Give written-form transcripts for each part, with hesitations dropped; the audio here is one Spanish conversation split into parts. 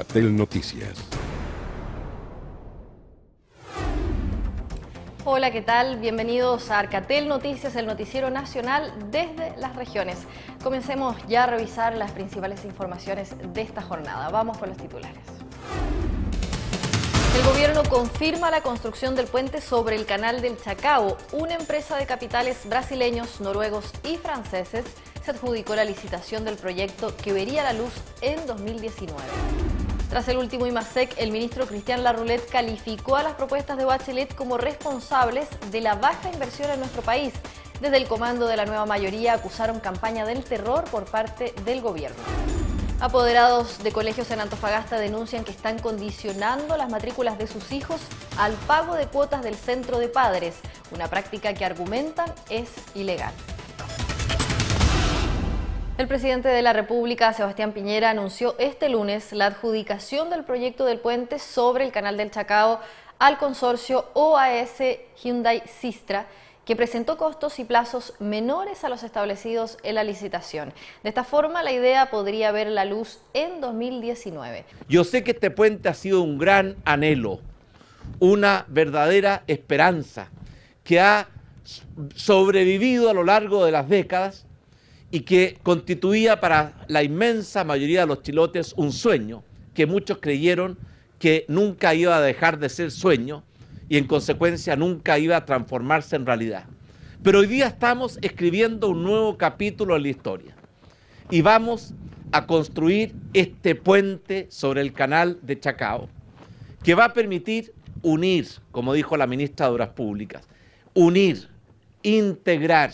Arcatel Noticias. Hola, ¿qué tal? Bienvenidos a Arcatel Noticias, el noticiero nacional desde las regiones. Comencemos ya a revisar las principales informaciones de esta jornada. Vamos con los titulares. El gobierno confirma la construcción del puente sobre el canal del Chacao. Una empresa de capitales brasileños, noruegos y franceses se adjudicó la licitación del proyecto que vería la luz en 2019. Tras el último IMASEC, el ministro Cristian Larroulet calificó a las propuestas de Bachelet como responsables de la baja inversión en nuestro país. Desde el comando de la nueva mayoría acusaron campaña del terror por parte del gobierno. Apoderados de colegios en Antofagasta denuncian que están condicionando las matrículas de sus hijos al pago de cuotas del centro de padres, una práctica que argumentan es ilegal. El presidente de la República, Sebastián Piñera, anunció este lunes la adjudicación del proyecto del puente sobre el canal del Chacao al consorcio OAS Hyundai Sistra, que presentó costos y plazos menores a los establecidos en la licitación. De esta forma, la idea podría ver la luz en 2019. Yo sé que este puente ha sido un gran anhelo, una verdadera esperanza que ha sobrevivido a lo largo de las décadas y que constituía para la inmensa mayoría de los chilotes un sueño que muchos creyeron que nunca iba a dejar de ser sueño y en consecuencia nunca iba a transformarse en realidad. Pero hoy día estamos escribiendo un nuevo capítulo en la historia y vamos a construir este puente sobre el canal de Chacao que va a permitir unir, como dijo la ministra de Obras Públicas, unir, integrar,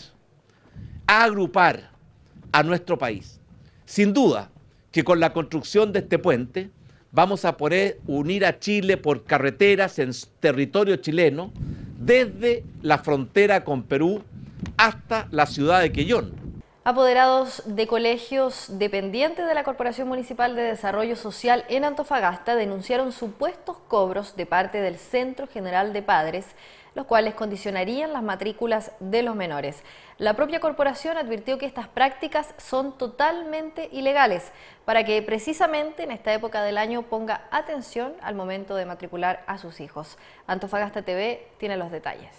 agrupar a nuestro país. Sin duda que con la construcción de este puente vamos a poder unir a Chile por carreteras en territorio chileno, desde la frontera con Perú hasta la ciudad de Quellón. Apoderados de colegios dependientes de la Corporación Municipal de Desarrollo Social en Antofagasta denunciaron supuestos cobros de parte del Centro General de Padres, los cuales condicionarían las matrículas de los menores. La propia corporación advirtió que estas prácticas son totalmente ilegales, para que precisamente en esta época del año ponga atención al momento de matricular a sus hijos. Antofagasta TV tiene los detalles.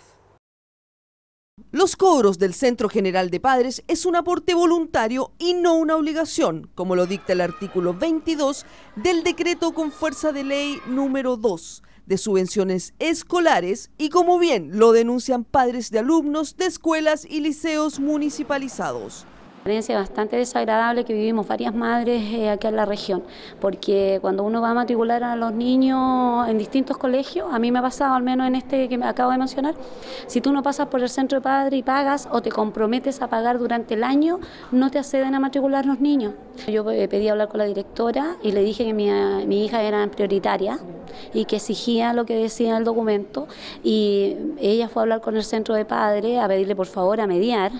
Los cobros del Centro General de Padres es un aporte voluntario y no una obligación, como lo dicta el artículo 22 del decreto con fuerza de ley número 2 de subvenciones escolares y como bien lo denuncian padres de alumnos de escuelas y liceos municipalizados. Una experiencia bastante desagradable que vivimos varias madres acá en la región, porque cuando uno va a matricular a los niños en distintos colegios, a mí me ha pasado, al menos en este que me acabo de mencionar, si tú no pasas por el centro de padre y pagas o te comprometes a pagar durante el año, no te acceden a matricular los niños. Yo pedí hablar con la directora y le dije que mi hija era prioritaria y que exigía lo que decía el documento, y ella fue a hablar con el centro de padre a pedirle por favor a mediar.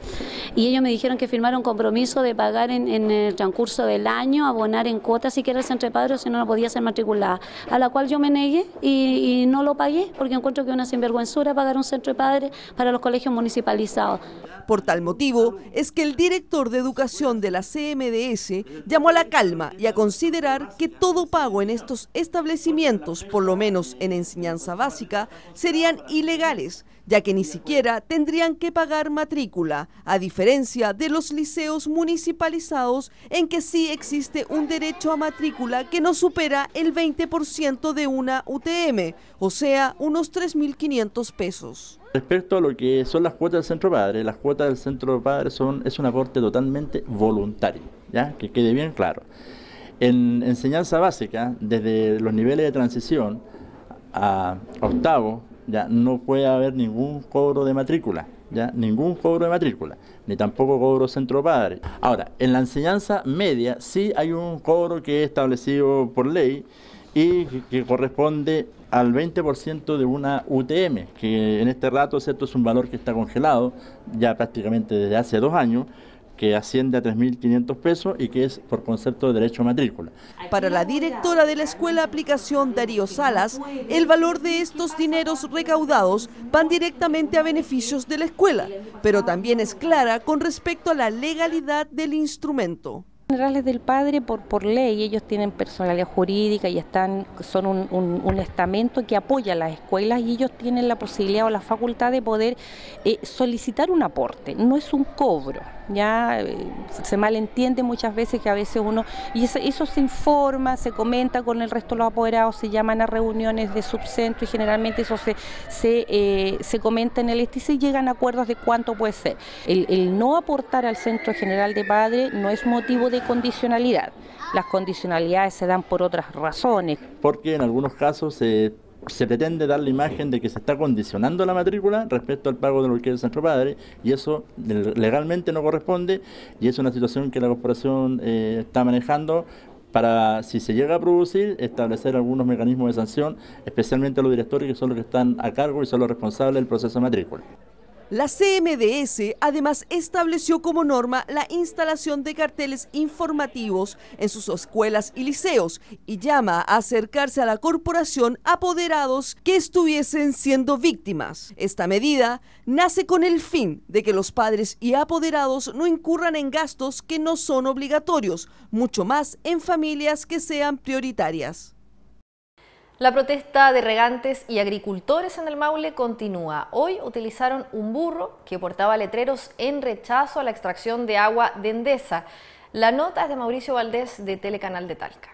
Y ellos me dijeron que firmaron compromiso de pagar en el transcurso del año, abonar en cuotas si quiere el centro de padres o si no, no podía ser matriculada. A la cual yo me negué y no lo pagué porque encuentro que es una sinvergüenzura pagar un centro de padres para los colegios municipalizados. Por tal motivo es que el director de educación de la CMDS llamó a la calma y a considerar que todo pago en estos establecimientos, por lo menos en enseñanza básica, serían ilegales, ya que ni siquiera tendrían que pagar matrícula, a diferencia de los liceos municipalizados en que sí existe un derecho a matrícula que no supera el 20% de una UTM, o sea, unos 3.500 pesos. Respecto a lo que son las cuotas del Centro Padre, las cuotas del Centro Padre es un aporte totalmente voluntario, ¿ya? Que quede bien claro. En enseñanza básica, desde los niveles de transición a octavo, ya no puede haber ningún cobro de matrícula, ya ningún cobro de matrícula, ni tampoco cobro Centro Padre. Ahora, en la enseñanza media sí hay un cobro que es establecido por ley y que corresponde al 20% de una UTM, que en este rato, ¿cierto?, es un valor que está congelado ya prácticamente desde hace 2 años, que asciende a 3.500 pesos y que es por concepto de derecho a matrícula. Para la directora de la Escuela Aplicación, Darío Salas, el valor de estos dineros recaudados van directamente a beneficios de la escuela, pero también es clara con respecto a la legalidad del instrumento. Generales del Padre, por ley, ellos tienen personalidad jurídica y son un estamento que apoya a las escuelas, y ellos tienen la posibilidad o la facultad de poder solicitar un aporte. No es un cobro, ya se malentiende muchas veces que a veces uno, y eso se informa, se comenta con el resto de los apoderados, se llaman a reuniones de subcentro y generalmente eso se comenta en el y se llegan a acuerdos de cuánto puede ser. El no aportar al Centro General de Padre no es motivo de condicionalidad. Las condicionalidades se dan por otras razones. Porque en algunos casos se pretende dar la imagen de que se está condicionando la matrícula respecto al pago de lo que es el Centro Padre, y eso legalmente no corresponde, y es una situación que la corporación está manejando para, si se llega a producir, establecer algunos mecanismos de sanción, especialmente a los directores, que son los que están a cargo y son los responsables del proceso de matrícula. La CMDS además estableció como norma la instalación de carteles informativos en sus escuelas y liceos y llama a acercarse a la corporación apoderados que estuviesen siendo víctimas. Esta medida nace con el fin de que los padres y apoderados no incurran en gastos que no son obligatorios, mucho más en familias que sean prioritarias. La protesta de regantes y agricultores en el Maule continúa. Hoy utilizaron un burro que portaba letreros en rechazo a la extracción de agua de Endesa. La nota es de Mauricio Valdés de Telecanal de Talca.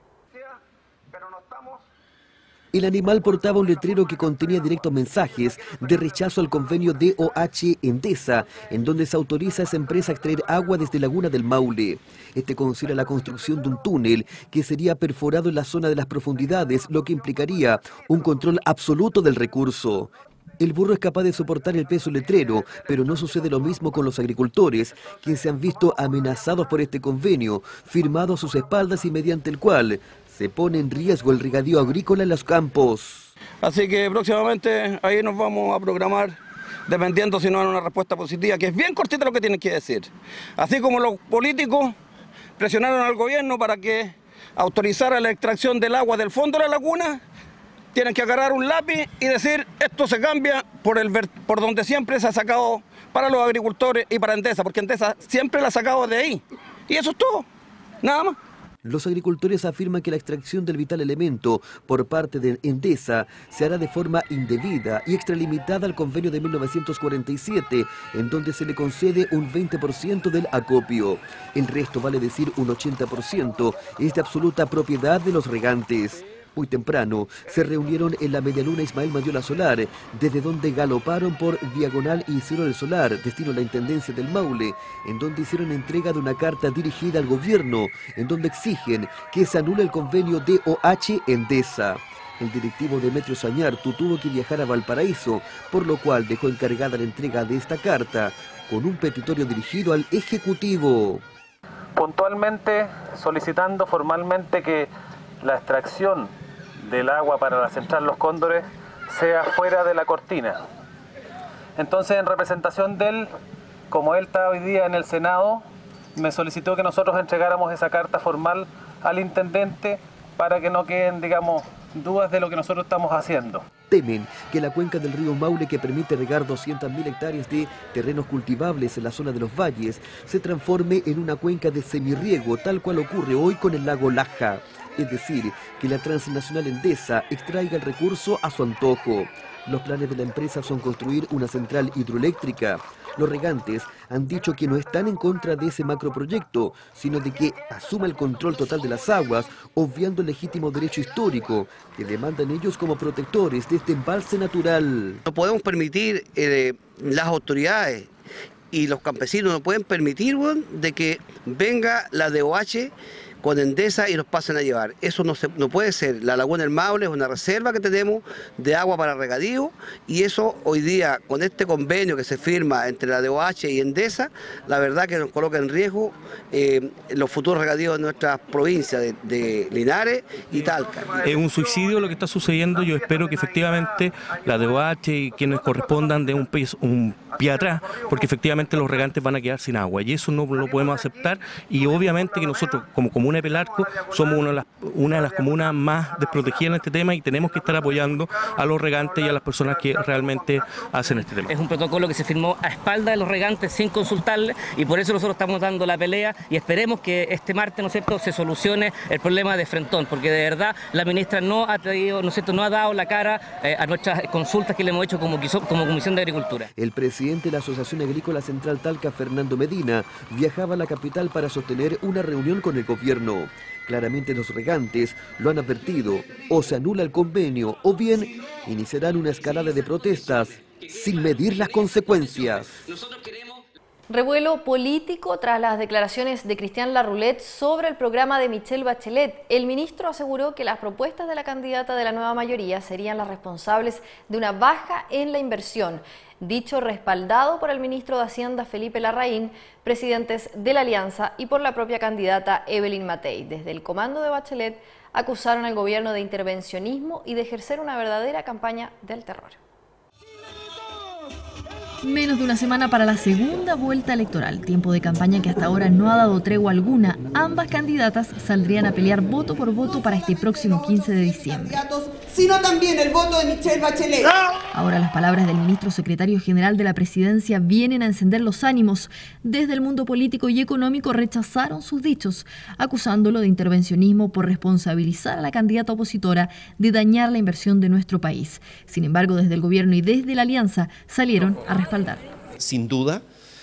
El animal portaba un letrero que contenía directos mensajes de rechazo al convenio DOH-Endesa, en donde se autoriza a esa empresa a extraer agua desde Laguna del Maule. Este considera la construcción de un túnel que sería perforado en la zona de las profundidades, lo que implicaría un control absoluto del recurso. El burro es capaz de soportar el peso letrero, pero no sucede lo mismo con los agricultores, quienes se han visto amenazados por este convenio, firmado a sus espaldas y mediante el cual se pone en riesgo el regadío agrícola en los campos. Así que próximamente ahí nos vamos a programar, dependiendo si no hay una respuesta positiva, que es bien cortita lo que tienen que decir. Así como los políticos presionaron al gobierno para que autorizara la extracción del agua del fondo de la laguna, tienen que agarrar un lápiz y decir esto se cambia por donde siempre se ha sacado para los agricultores y para Endesa, porque Endesa siempre la ha sacado de ahí. Y eso es todo, nada más. Los agricultores afirman que la extracción del vital elemento por parte de Endesa se hará de forma indebida y extralimitada al convenio de 1947, en donde se le concede un 20% del acopio. El resto, vale decir un 80%, es de absoluta propiedad de los regantes. Muy temprano se reunieron en la Medialuna Ismael Mayola Solar, desde donde galoparon por Diagonal y Cielo del Solar, destino a la Intendencia del Maule, en donde hicieron entrega de una carta dirigida al gobierno, en donde exigen que se anule el convenio DOH-Endesa. El directivo Demetrio Sañartu tuvo que viajar a Valparaíso, por lo cual dejó encargada la entrega de esta carta, con un petitorio dirigido al Ejecutivo. Puntualmente solicitando formalmente que la extracción del agua para la central Los Cóndores sea fuera de la cortina. Entonces, en representación de él, como él está hoy día en el Senado, me solicitó que nosotros entregáramos esa carta formal al intendente para que no queden, digamos, dudas de lo que nosotros estamos haciendo. Temen que la cuenca del río Maule, que permite regar 200.000 hectáreas de terrenos cultivables en la zona de los valles, se transforme en una cuenca de semirriego, tal cual ocurre hoy con el lago Laja. Es decir, que la transnacional Endesa extraiga el recurso a su antojo. Los planes de la empresa son construir una central hidroeléctrica. Los regantes han dicho que no están en contra de ese macroproyecto, sino de que asuma el control total de las aguas, obviando el legítimo derecho histórico que demandan ellos como protectores de este embalse natural. No podemos permitir, las autoridades y los campesinos no pueden permitir, de que venga la DOH con Endesa y nos pasen a llevar. Eso no puede ser. La Laguna del Maule es una reserva que tenemos de agua para regadío, y eso hoy día, con este convenio que se firma entre la DOH y Endesa, la verdad que nos coloca en riesgo los futuros regadíos de nuestras provincias de Linares y Talca. Es un suicidio lo que está sucediendo. Yo espero que efectivamente la DOH y quienes correspondan den un pie atrás, porque efectivamente los regantes van a quedar sin agua, y eso no lo podemos aceptar. Y obviamente que nosotros como comuna comuna de Pelarco somos una de las comunas más desprotegidas en este tema y tenemos que estar apoyando a los regantes y a las personas que realmente hacen este tema. Es un protocolo que se firmó a espaldas de los regantes sin consultarles y por eso nosotros estamos dando la pelea y esperemos que este martes, ¿no es cierto?, se solucione el problema de Frentón, porque de verdad la ministra no ha traído, ¿no es cierto?, no ha dado la cara a nuestras consultas que le hemos hecho como Comisión de Agricultura. El presidente de la Asociación Agrícola Central Talca, Fernando Medina, viajaba a la capital para sostener una reunión con el gobierno. Claramente los regantes lo han advertido, o se anula el convenio o bien iniciarán una escalada de protestas sin medir las consecuencias. Revuelo político tras las declaraciones de Cristian Larroulet sobre el programa de Michelle Bachelet. El ministro aseguró que las propuestas de la candidata de la nueva mayoría serían las responsables de una baja en la inversión. Dicho respaldado por el ministro de Hacienda Felipe Larraín, presidentes de la Alianza y por la propia candidata Evelyn Matei. Desde el comando de Bachelet acusaron al gobierno de intervencionismo y de ejercer una verdadera campaña del terror. Menos de una semana para la segunda vuelta electoral, tiempo de campaña que hasta ahora no ha dado tregua alguna. Ambas candidatas saldrían a pelear voto por voto para este próximo 15 de diciembre. Sino también el voto de Michelle Bachelet. Ahora las palabras del ministro secretario general de la presidencia vienen a encender los ánimos. Desde el mundo político y económico rechazaron sus dichos, acusándolo de intervencionismo por responsabilizar a la candidata opositora de dañar la inversión de nuestro país. Sin embargo, desde el gobierno y desde la Alianza salieron a respaldar. Sin duda,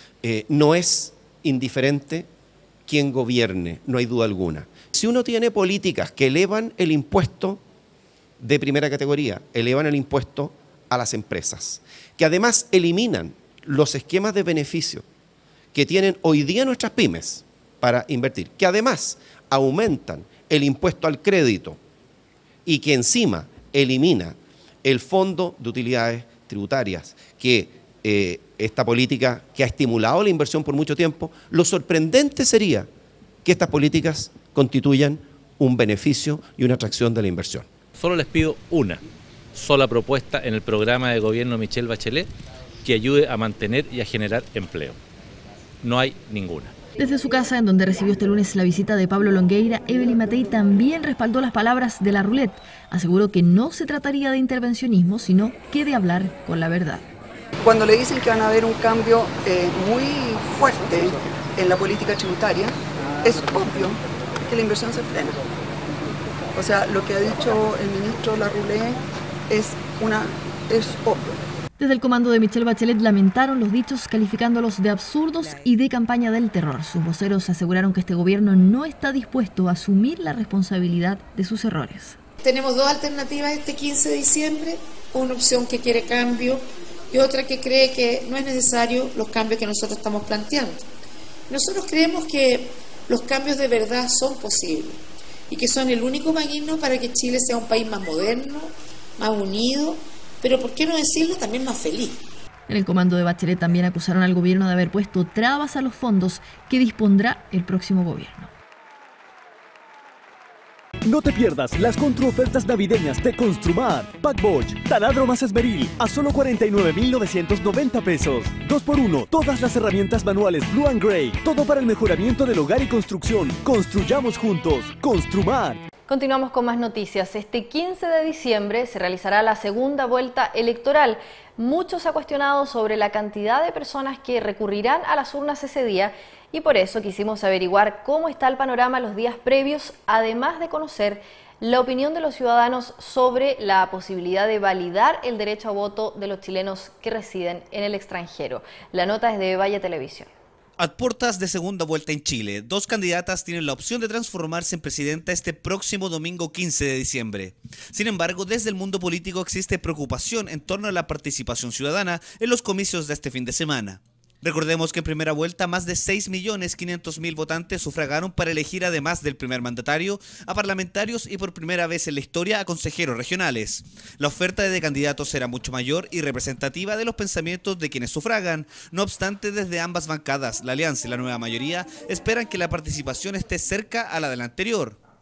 no es indiferente quien gobierne, no hay duda alguna. Si uno tiene políticas que elevan el impuesto de primera categoría, elevan el impuesto a las empresas, que además eliminan los esquemas de beneficio que tienen hoy día nuestras pymes para invertir, que además aumentan el impuesto al crédito y que encima elimina el fondo de utilidades tributarias, que esta política que ha estimulado la inversión por mucho tiempo, lo sorprendente sería que estas políticas constituyan un beneficio y una atracción de la inversión. Solo les pido una sola propuesta en el programa de gobierno Michelle Bachelet que ayude a mantener y a generar empleo. No hay ninguna. Desde su casa, en donde recibió este lunes la visita de Pablo Longueira, Evelyn Matei también respaldó las palabras de Larroulet. Aseguró que no se trataría de intervencionismo, sino que de hablar con la verdad. Cuando le dicen que van a haber un cambio muy fuerte en la política tributaria, es obvio que la inversión se frena. O sea, lo que ha dicho el ministro Larroulet es obvio. Desde el comando de Michelle Bachelet lamentaron los dichos, calificándolos de absurdos y de campaña del terror. Sus voceros aseguraron que este gobierno no está dispuesto a asumir la responsabilidad de sus errores. Tenemos dos alternativas este 15 de diciembre, una opción que quiere cambio y otra que cree que no es necesario los cambios que nosotros estamos planteando. Nosotros creemos que los cambios de verdad son posibles y que son el único camino para que Chile sea un país más moderno, más unido, pero por qué no decirlo, también más feliz. En el comando de Bachelet también acusaron al gobierno de haber puesto trabas a los fondos que dispondrá el próximo gobierno. No te pierdas las contraofertas navideñas de Construmar. Pack Bosch, taladro más esmeril a solo 49.990 pesos. 2x1, todas las herramientas manuales Blue and Gray. Todo para el mejoramiento del hogar y construcción. Construyamos juntos. Construmar. Continuamos con más noticias. Este 15 de diciembre se realizará la segunda vuelta electoral. Muchos se ha cuestionado sobre la cantidad de personas que recurrirán a las urnas ese día y por eso quisimos averiguar cómo está el panorama los días previos, además de conocer la opinión de los ciudadanos sobre la posibilidad de validar el derecho a voto de los chilenos que residen en el extranjero. La nota es de Valle Televisión. A puertas de segunda vuelta en Chile, dos candidatas tienen la opción de transformarse en presidenta este próximo domingo 15 de diciembre. Sin embargo, desde el mundo político existe preocupación en torno a la participación ciudadana en los comicios de este fin de semana. Recordemos que en primera vuelta más de 6.500.000 votantes sufragaron para elegir, además del primer mandatario, a parlamentarios y por primera vez en la historia a consejeros regionales. La oferta de candidatos será mucho mayor y representativa de los pensamientos de quienes sufragan. No obstante, desde ambas bancadas, la Alianza y la nueva mayoría, esperan que la participación esté cerca a la de la anterior.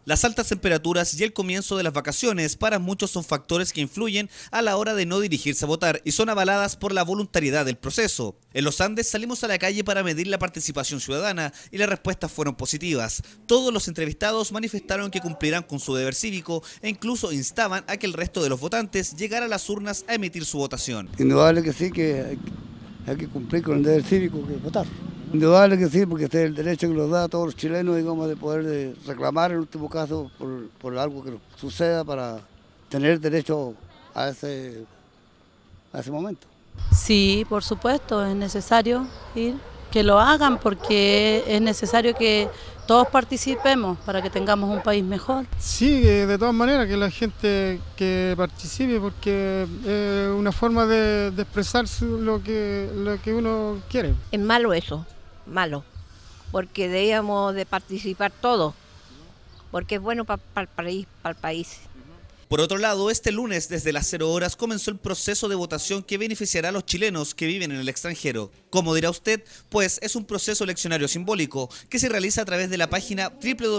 Las altas temperaturas y el comienzo de las vacaciones para muchos son factores que influyen a la hora de no dirigirse a votar y son avaladas por la voluntariedad del proceso. En los Andes salimos a la calle para medir la participación ciudadana y las respuestas fueron positivas. Todos los entrevistados manifestaron que cumplirán con su deber cívico e incluso instaban a que el resto de los votantes llegara a las urnas a emitir su votación. Indudable que sí, que hay que cumplir con el deber cívico que es votar. Indudable que sí, porque este es el derecho que nos da a todos los chilenos, digamos, de poder reclamar en último caso por algo que suceda para tener derecho a ese momento. Sí, por supuesto, es necesario ir, que lo hagan porque es necesario que todos participemos para que tengamos un país mejor. Sí, de todas maneras, que la gente que participe porque es una forma de expresar lo que uno quiere. Es malo eso. Malo, porque debíamos de participar todos, porque es bueno para el país. Por otro lado, este lunes desde las 0 horas comenzó el proceso de votación que beneficiará a los chilenos que viven en el extranjero. Como dirá usted, pues es un proceso eleccionario simbólico que se realiza a través de la página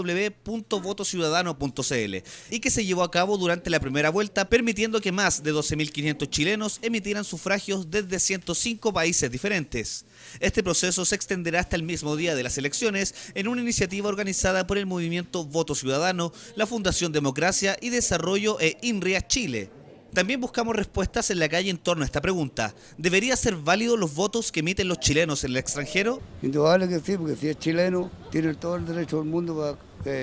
www.votociudadano.cl y que se llevó a cabo durante la primera vuelta, permitiendo que más de 12.500 chilenos emitieran sufragios desde 105 países diferentes. Este proceso se extenderá hasta el mismo día de las elecciones en una iniciativa organizada por el movimiento Voto Ciudadano, la Fundación Democracia y Desarrollo e INRIA Chile. También buscamos respuestas en la calle en torno a esta pregunta. ¿Debería ser válido los votos que emiten los chilenos en el extranjero? Indudable que sí, porque si es chileno, tiene todo el derecho del mundo para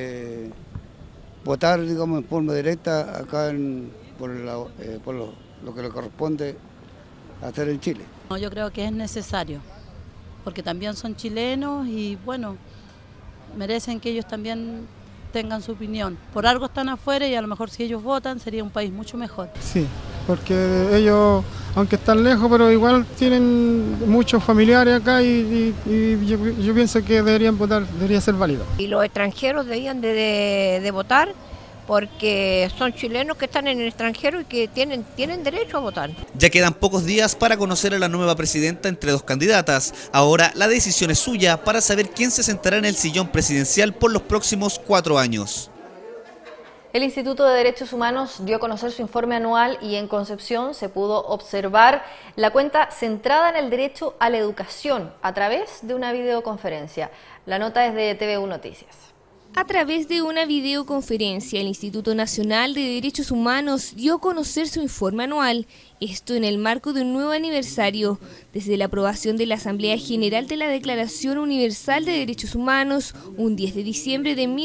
votar, digamos, en forma directa acá por lo que le corresponde hacer en Chile. No, yo creo que es necesario, porque también son chilenos y bueno, merecen que ellos también tengan su opinión. Por algo están afuera y a lo mejor si ellos votan sería un país mucho mejor. Sí, porque ellos, aunque están lejos, pero igual tienen muchos familiares acá y yo pienso que deberían votar, debería ser válido. Y los extranjeros deberían de votar porque son chilenos que están en el extranjero y que tienen derecho a votar. Ya quedan pocos días para conocer a la nueva presidenta entre dos candidatas. Ahora la decisión es suya para saber quién se sentará en el sillón presidencial por los próximos 4 años. El Instituto de Derechos Humanos dio a conocer su informe anual y en Concepción se pudo observar la cuenta centrada en el derecho a la educación a través de una videoconferencia. La nota es de TVU Noticias. A través de una videoconferencia, el Instituto Nacional de Derechos Humanos dio a conocer su informe anual, esto en el marco de un nuevo aniversario, desde la aprobación de la Asamblea General de la Declaración Universal de Derechos Humanos, un 10 de diciembre de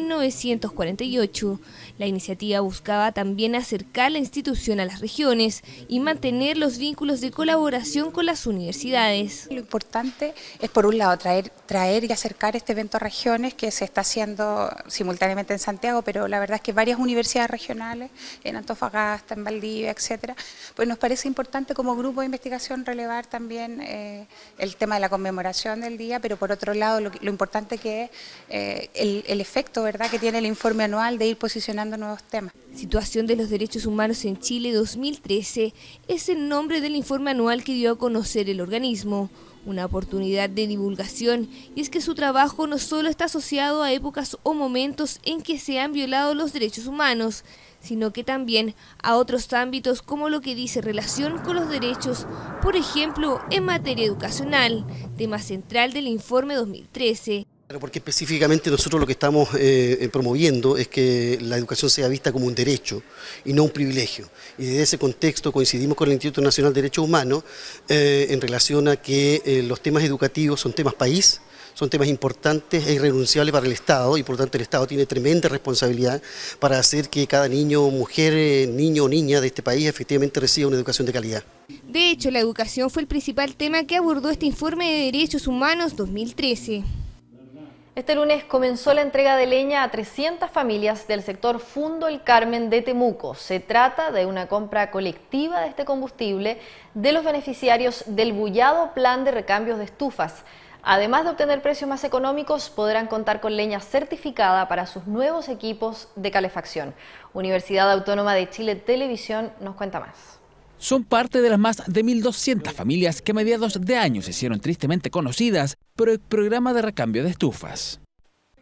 1948. La iniciativa buscaba también acercar la institución a las regiones y mantener los vínculos de colaboración con las universidades. Lo importante es, por un lado, traer y acercar este evento a regiones que se está haciendo simultáneamente en Santiago, pero la verdad es que varias universidades regionales, en Antofagasta, en Valdivia, etcétera, pues nos parece importante como grupo de investigación relevar también el tema de la conmemoración del día, pero por otro lado lo importante que es el efecto, ¿verdad?, que tiene el informe anual de ir posicionando nuevos temas. Situación de los derechos humanos en Chile 2013 es el nombre del informe anual que dio a conocer el organismo. Una oportunidad de divulgación, y es que su trabajo no solo está asociado a épocas o momentos en que se han violado los derechos humanos, sino que también a otros ámbitos como lo que dice relación con los derechos, por ejemplo, en materia educacional, tema central del informe 2013. Porque específicamente nosotros lo que estamos promoviendo es que la educación sea vista como un derecho y no un privilegio. Y desde ese contexto coincidimos con el Instituto Nacional de Derechos Humanos en relación a que los temas educativos son temas país, son temas importantes e irrenunciables para el Estado y por lo tanto el Estado tiene tremenda responsabilidad para hacer que cada niño, mujer, niño o niña de este país efectivamente reciba una educación de calidad. De hecho, la educación fue el principal tema que abordó este informe de Derechos Humanos 2013. Este lunes comenzó la entrega de leña a 300 familias del sector Fundo El Carmen de Temuco. Se trata de una compra colectiva de este combustible de los beneficiarios del bullado plan de recambios de estufas. Además de obtener precios más económicos, podrán contar con leña certificada para sus nuevos equipos de calefacción. Universidad Autónoma de Chile Televisión nos cuenta más. Son parte de las más de 1.200 familias que a mediados de año se hicieron tristemente conocidas por el programa de recambio de estufas.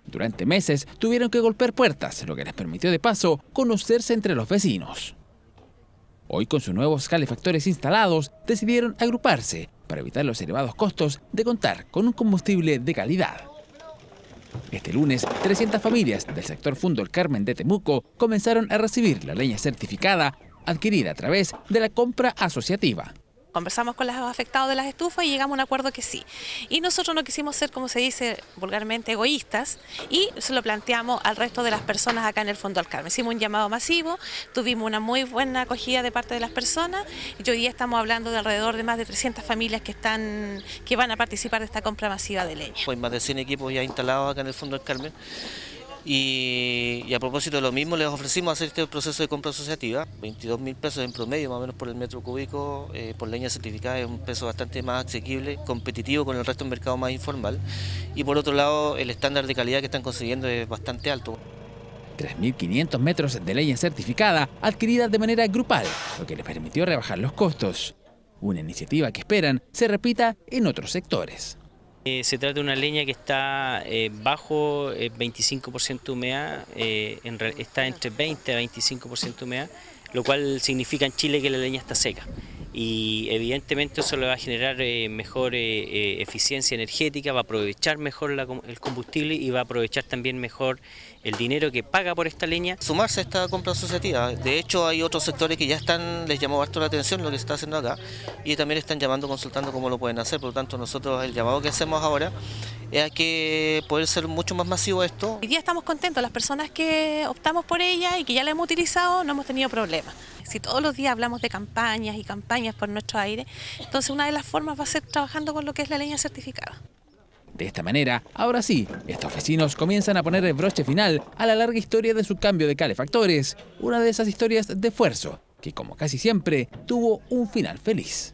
Durante meses tuvieron que golpear puertas, lo que les permitió de paso conocerse entre los vecinos. Hoy, con sus nuevos calefactores instalados, decidieron agruparse para evitar los elevados costos de contar con un combustible de calidad. Este lunes, 300 familias del sector Fundo El Carmen de Temuco comenzaron a recibir la leña certificada adquirida a través de la compra asociativa. Conversamos con los afectados de las estufas y llegamos a un acuerdo que sí. Y nosotros no quisimos ser, como se dice vulgarmente, egoístas, y se lo planteamos al resto de las personas acá en el Fondo del Carmen. Hicimos un llamado masivo, tuvimos una muy buena acogida de parte de las personas, y hoy día estamos hablando de alrededor de más de 300 familias que van a participar de esta compra masiva de leña. Hay más de 100 equipos ya instalados acá en el Fondo del Carmen. Y a propósito de lo mismo, les ofrecimos hacer este proceso de compra asociativa, 22.000 pesos en promedio, más o menos por el metro cúbico, por leña certificada. Es un precio bastante más asequible, competitivo con el resto del mercado más informal. Y por otro lado, el estándar de calidad que están consiguiendo es bastante alto. 3.500 metros de leña certificada adquirida de manera grupal, lo que les permitió rebajar los costos. Una iniciativa que esperan se repita en otros sectores. Se trata de una leña que está bajo 25% humedad, está entre 20 a 25% humedad, lo cual significa en Chile que la leña está seca. Y evidentemente eso le va a generar mejor eficiencia energética, va a aprovechar mejor el combustible y va a aprovechar también mejor el dinero que paga por esta leña. Sumarse a esta compra asociativa. De hecho, hay otros sectores que ya les llamó harto la atención lo que se está haciendo acá y también están llamando, consultando cómo lo pueden hacer. Por lo tanto, nosotros el llamado que hacemos ahora es a que poder ser mucho más masivo esto. Hoy día estamos contentos, las personas que optamos por ella y que ya la hemos utilizado no hemos tenido problemas. Si todos los días hablamos de campañas y campañas por nuestro aire, entonces una de las formas va a ser trabajando con lo que es la leña certificada. De esta manera, ahora sí, estos vecinos comienzan a poner el broche final a la larga historia de su cambio de calefactores, una de esas historias de esfuerzo que, como casi siempre, tuvo un final feliz.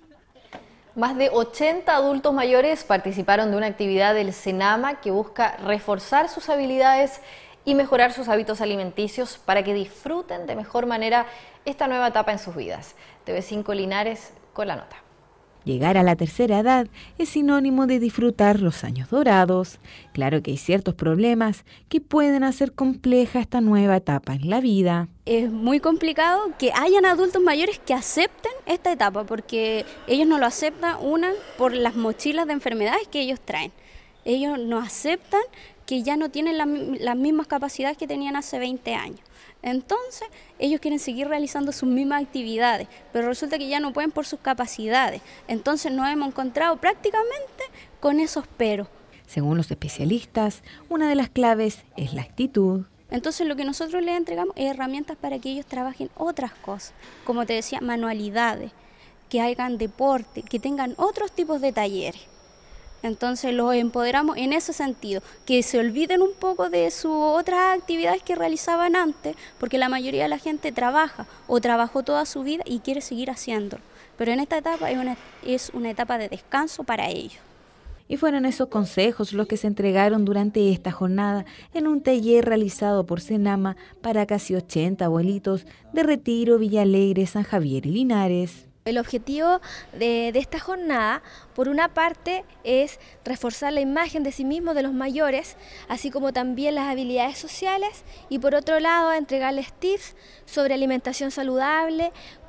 Más de 80 adultos mayores participaron de una actividad del Senama que busca reforzar sus habilidades y mejorar sus hábitos alimenticios para que disfruten de mejor manera esta nueva etapa en sus vidas. TV5 Linares con la nota. Llegar a la tercera edad es sinónimo de disfrutar los años dorados. Claro que hay ciertos problemas que pueden hacer compleja esta nueva etapa en la vida. Es muy complicado que hayan adultos mayores que acepten esta etapa, porque ellos no lo aceptan, por las mochilas de enfermedades que ellos traen. Ellos no aceptan que ya no tienen las mismas capacidades que tenían hace 20 años. Entonces, ellos quieren seguir realizando sus mismas actividades, pero resulta que ya no pueden por sus capacidades. Entonces, nos hemos encontrado prácticamente con esos peros. Según los especialistas, una de las claves es la actitud. Entonces, lo que nosotros les entregamos es herramientas para que ellos trabajen otras cosas, como te decía, manualidades, que hagan deporte, que tengan otros tipos de talleres. Entonces los empoderamos en ese sentido, que se olviden un poco de sus otras actividades que realizaban antes, porque la mayoría de la gente trabaja o trabajó toda su vida y quiere seguir haciéndolo. Pero en esta etapa es una etapa de descanso para ellos. Y fueron esos consejos los que se entregaron durante esta jornada en un taller realizado por Senama para casi 80 abuelitos de Retiro, Villalegre, San Javier y Linares. El objetivo de esta jornada, por una parte, es reforzar la imagen de sí mismos de los mayores, así como también las habilidades sociales, y por otro lado, entregarles tips sobre alimentación saludable,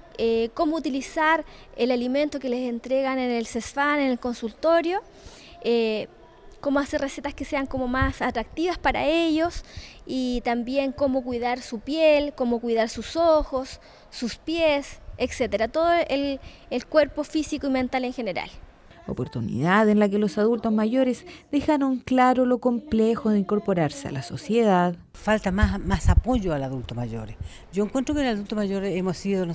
cómo utilizar el alimento que les entregan en el CESFAN, en el consultorio, cómo hacer recetas que sean como más atractivas para ellos, y también cómo cuidar su piel, cómo cuidar sus ojos, sus pies, etcétera, todo el cuerpo físico y mental en general. Oportunidad en la que los adultos mayores dejaron claro lo complejo de incorporarse a la sociedad. Falta más apoyo al adulto mayor. Yo encuentro que el adulto mayor hemos sido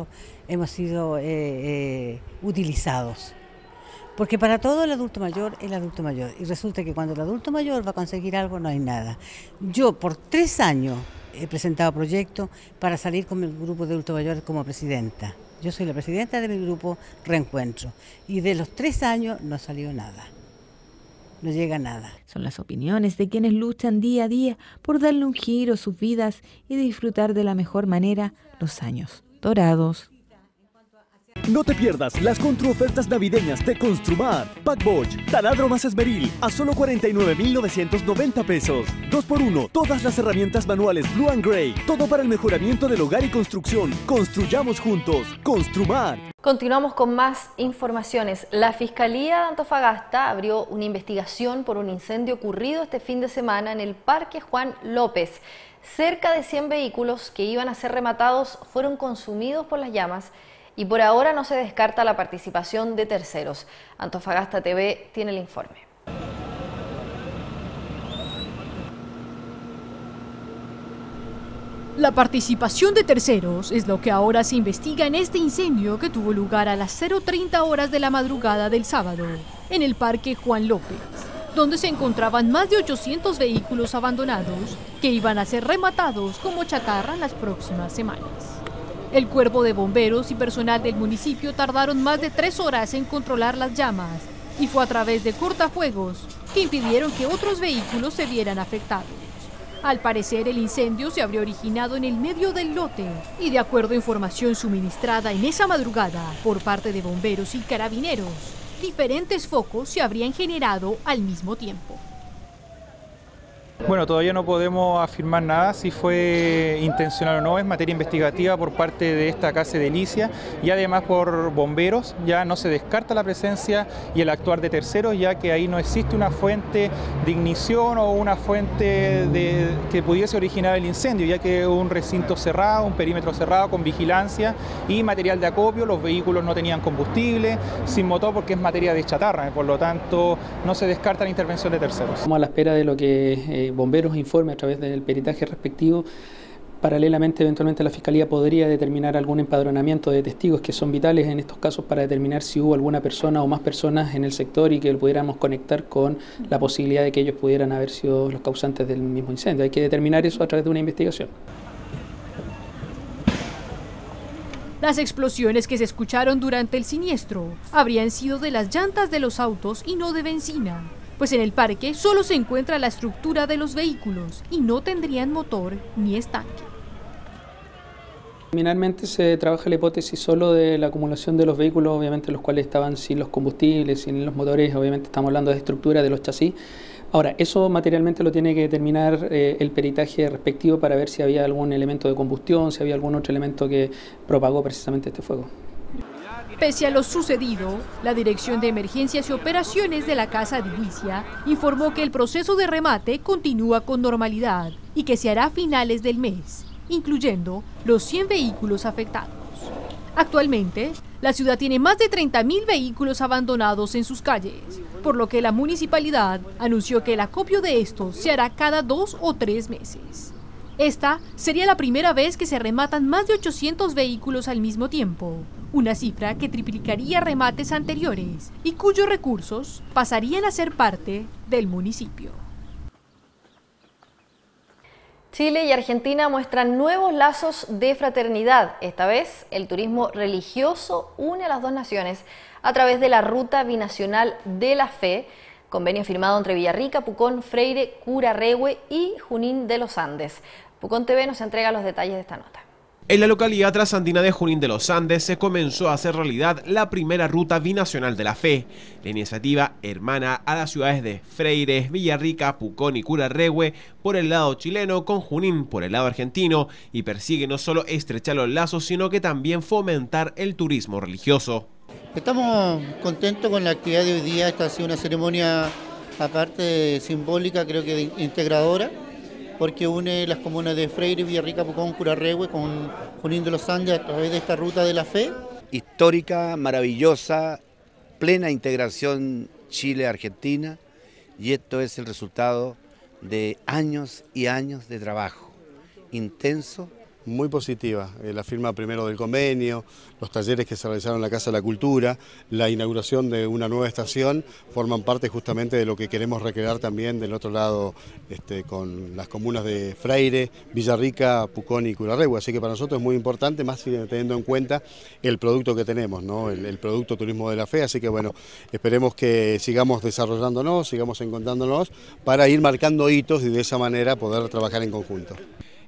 utilizados. Porque para todo el adulto mayor, y resulta que cuando el adulto mayor va a conseguir algo no hay nada. Yo por 3 años he presentado proyectos para salir con el grupo de adultos mayores como presidenta. Yo soy la presidenta de mi grupo Reencuentro y de los 3 años no salió nada, no llega nada. Son las opiniones de quienes luchan día a día por darle un giro a sus vidas y disfrutar de la mejor manera los años dorados. No te pierdas las contraofertas navideñas de Construmar. Pack Bosch, taladro más esmeril a solo 49.990 pesos. 2x1, todas las herramientas manuales Blue & Gray. Todo para el mejoramiento del hogar y construcción. Construyamos juntos. Construmar. Continuamos con más informaciones. La Fiscalía de Antofagasta abrió una investigación por un incendio ocurrido este fin de semana en el Parque Juan López. Cerca de 100 vehículos que iban a ser rematados fueron consumidos por las llamas y por ahora no se descarta la participación de terceros. Antofagasta TV tiene el informe. La participación de terceros es lo que ahora se investiga en este incendio que tuvo lugar a las 0:30 horas de la madrugada del sábado en el Parque Juan López, donde se encontraban más de 800 vehículos abandonados que iban a ser rematados como chatarra en las próximas semanas. El cuerpo de bomberos y personal del municipio tardaron más de 3 horas en controlar las llamas y fue a través de cortafuegos que impidieron que otros vehículos se vieran afectados. Al parecer, el incendio se habría originado en el medio del lote y, de acuerdo a información suministrada en esa madrugada por parte de bomberos y carabineros, diferentes focos se habrían generado al mismo tiempo. Bueno, todavía no podemos afirmar nada si fue intencional o no, es materia investigativa por parte de esta Casa Delicia y además por bomberos. Ya no se descarta la presencia y el actuar de terceros, ya que ahí no existe una fuente de ignición o una fuente que pudiese originar el incendio, ya que es un recinto cerrado, un perímetro cerrado con vigilancia y material de acopio. Los vehículos no tenían combustible, sin motor porque es materia de chatarra, por lo tanto no se descarta la intervención de terceros. Estamos a la espera de lo que bomberos informe a través del peritaje respectivo. Paralelamente, eventualmente la Fiscalía podría determinar algún empadronamiento de testigos que son vitales en estos casos para determinar si hubo alguna persona o más personas en el sector y que pudiéramos conectar con la posibilidad de que ellos pudieran haber sido los causantes del mismo incendio. Hay que determinar eso a través de una investigación. Las explosiones que se escucharon durante el siniestro habrían sido de las llantas de los autos y no de benzina, pues en el parque solo se encuentra la estructura de los vehículos y no tendrían motor ni estanque. Finalmente se trabaja la hipótesis solo de la acumulación de los vehículos, obviamente los cuales estaban sin los combustibles, sin los motores, obviamente estamos hablando de estructura de los chasis. Ahora, eso materialmente lo tiene que determinar el peritaje respectivo para ver si había algún elemento de combustión, si había algún otro elemento que propagó precisamente este fuego. Pese a lo sucedido, la Dirección de Emergencias y Operaciones de la Casa Delicia informó que el proceso de remate continúa con normalidad y que se hará a finales del mes, incluyendo los 100 vehículos afectados. Actualmente, la ciudad tiene más de 30.000 vehículos abandonados en sus calles, por lo que la municipalidad anunció que el acopio de estos se hará cada 2 o 3 meses. Esta sería la primera vez que se rematan más de 800 vehículos al mismo tiempo, una cifra que triplicaría remates anteriores y cuyos recursos pasarían a ser parte del municipio. Chile y Argentina muestran nuevos lazos de fraternidad. Esta vez, el turismo religioso une a las dos naciones a través de la Ruta Binacional de la Fe, convenio firmado entre Villarrica, Pucón, Freire, Curarrehue y Junín de los Andes. Pucón TV nos entrega los detalles de esta nota. En la localidad trasandina de Junín de los Andes se comenzó a hacer realidad la primera Ruta Binacional de la Fe. La iniciativa hermana a las ciudades de Freire, Villarrica, Pucón y Curarrehue por el lado chileno con Junín por el lado argentino y persigue no solo estrechar los lazos sino que también fomentar el turismo religioso. Estamos contentos con la actividad de hoy día. Esta ha sido una ceremonia aparte de simbólica, creo que integradora, porque une las comunas de Freire, Villarrica, Pucón, Curarrehue con Junín de los Andes a través de esta Ruta de la Fe. Histórica, maravillosa, plena integración Chile-Argentina, y esto es el resultado de años y años de trabajo intenso. Muy positiva, la firma primero del convenio, los talleres que se realizaron en la Casa de la Cultura, la inauguración de una nueva estación, forman parte justamente de lo que queremos recrear también del otro lado con las comunas de Freire, Villarrica, Pucón y Curarrehue. Así que para nosotros es muy importante, más teniendo en cuenta el producto que tenemos, ¿no? el producto Turismo de la Fe. Así que bueno, esperemos que sigamos desarrollándonos, sigamos encontrándonos para ir marcando hitos y de esa manera poder trabajar en conjunto.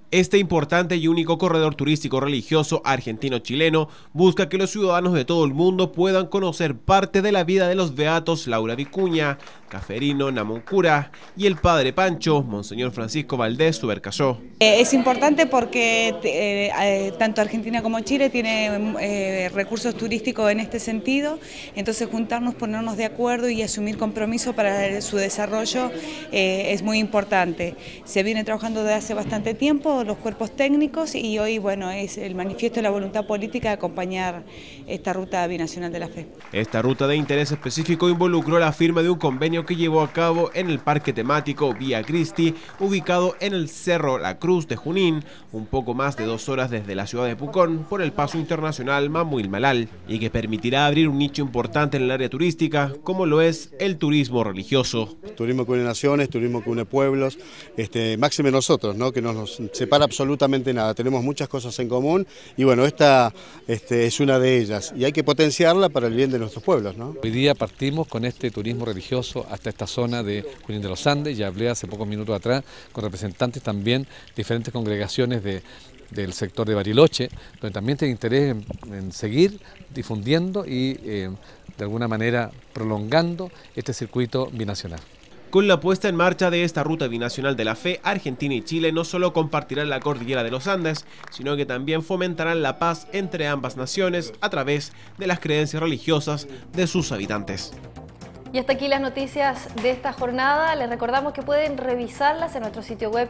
Este importante y único corredor turístico religioso argentino-chileno busca que los ciudadanos de todo el mundo puedan conocer parte de la vida de los beatos Laura Vicuña, Caferino Namuncura y el Padre Pancho, Monseñor Francisco Valdés Subercassó. Es importante porque tanto Argentina como Chile tiene recursos turísticos en este sentido, entonces juntarnos, ponernos de acuerdo y asumir compromiso para su desarrollo es muy importante. Se viene trabajando desde hace bastante tiempo los cuerpos técnicos y hoy, bueno, es el manifiesto de la voluntad política de acompañar esta ruta binacional de la fe. Esta ruta de interés específico involucró la firma de un convenio que llevó a cabo en el parque temático Vía Cristi, ubicado en el Cerro La Cruz de Junín, un poco más de 2 horas desde la ciudad de Pucón, por el paso internacional Mamuil-Malal, y que permitirá abrir un nicho importante en el área turística, como lo es el turismo religioso. Turismo que une naciones, turismo que une pueblos, máxime nosotros, ¿no? Que no nos separa absolutamente nada, tenemos muchas cosas en común y bueno, esta es una de ellas y hay que potenciarla para el bien de nuestros pueblos, ¿no? Hoy día partimos con este turismo religioso hasta esta zona de Junín de los Andes. Ya hablé hace pocos minutos atrás con representantes también de diferentes congregaciones del sector de Bariloche, donde también tiene interés en seguir difundiendo y de alguna manera prolongando este circuito binacional. Con la puesta en marcha de esta ruta binacional de la fe, Argentina y Chile no solo compartirán la cordillera de los Andes, sino que también fomentarán la paz entre ambas naciones a través de las creencias religiosas de sus habitantes. Y hasta aquí las noticias de esta jornada. Les recordamos que pueden revisarlas en nuestro sitio web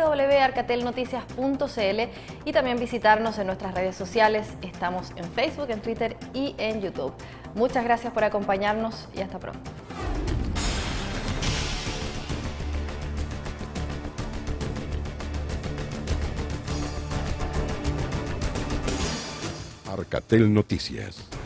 www.arcatelnoticias.cl y también visitarnos en nuestras redes sociales. Estamos en Facebook, en Twitter y en YouTube. Muchas gracias por acompañarnos y hasta pronto. Arcatel Noticias.